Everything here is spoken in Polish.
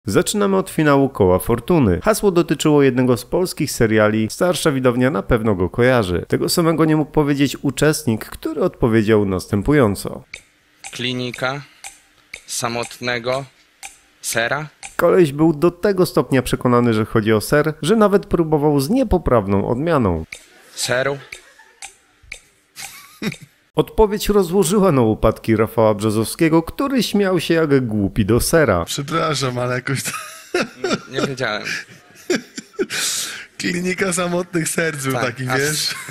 Zaczynamy od finału Koła Fortuny. Hasło dotyczyło jednego z polskich seriali, starsza widownia na pewno go kojarzy. Tego samego nie mógł powiedzieć uczestnik, który odpowiedział następująco. Klinika samotnego sera? Koleś był do tego stopnia przekonany, że chodzi o ser, że nawet próbował z niepoprawną odmianą. Seru? Odpowiedź rozłożyła na łopatki Rafała Brzozowskiego, który śmiał się jak głupi do sera. Przepraszam, ale jakoś... Nie wiedziałem. Klinika samotnych serc był taki, wiesz?